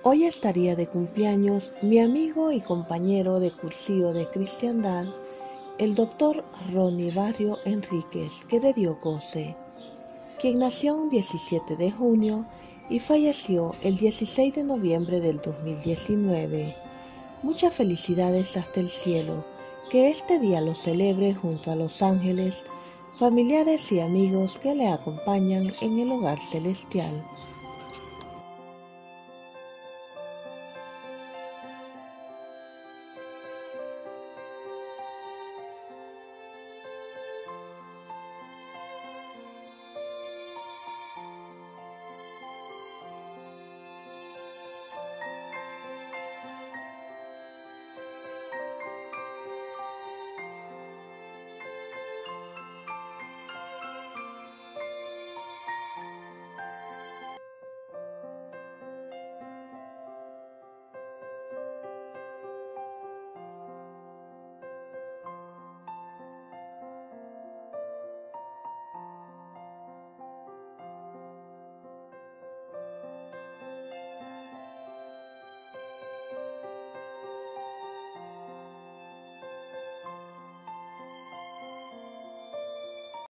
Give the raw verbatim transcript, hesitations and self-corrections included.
Hoy estaría de cumpleaños mi amigo y compañero de cursillo de cristiandad, el doctor Ronnie Barrio Enríquez, que de Dios goce, quien nació un diecisiete de junio y falleció el dieciséis de noviembre del dos mil diecinueve. Muchas felicidades hasta el cielo, que este día lo celebre junto a los ángeles, familiares y amigos que le acompañan en el hogar celestial.